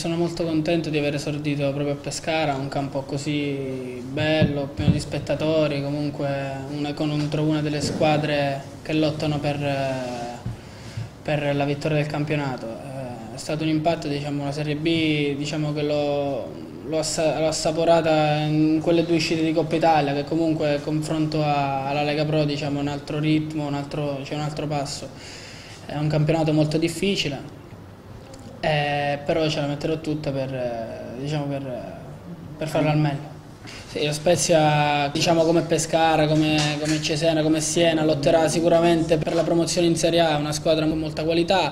sono molto contento di aver esordito proprio a Pescara, un campo così bello, pieno di spettatori, comunque contro una delle squadre che lottano per la vittoria del campionato. È stato un impatto, diciamo, la Serie B, diciamo che l'ho assaporata in quelle due uscite di Coppa Italia, che comunque confronto alla Lega Pro, diciamo, un altro ritmo, c'è un altro passo. È un campionato molto difficile. Però ce la metterò tutta diciamo, per farla al meglio. Sì, la Spezia, diciamo, come Pescara, come Cesena, come Siena, lotterà sicuramente per la promozione in Serie A, è una squadra con molta qualità,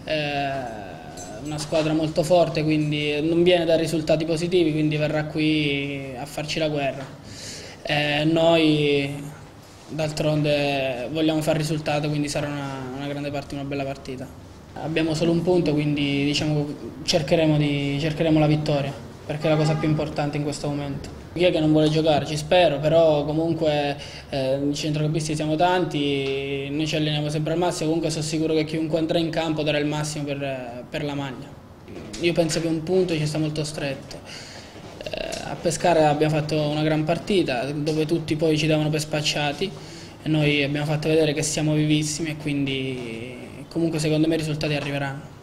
una squadra molto forte, quindi non viene da risultati positivi, quindi verrà qui a farci la guerra. Noi d'altronde vogliamo fare risultato, quindi sarà una grande partita, una bella partita. Abbiamo solo un punto, quindi diciamo, cercheremo la vittoria, perché è la cosa più importante in questo momento. Chi è che non vuole giocare? Ci spero, però comunque i centrocampisti siamo tanti, noi ci alleniamo sempre al massimo, comunque sono sicuro che chiunque andrà in campo darà il massimo per la maglia. Io penso che un punto ci sta molto stretto. A Pescara abbiamo fatto una gran partita, dove tutti poi ci davano per spacciati, e noi abbiamo fatto vedere che siamo vivissimi e quindi comunque secondo me i risultati arriveranno.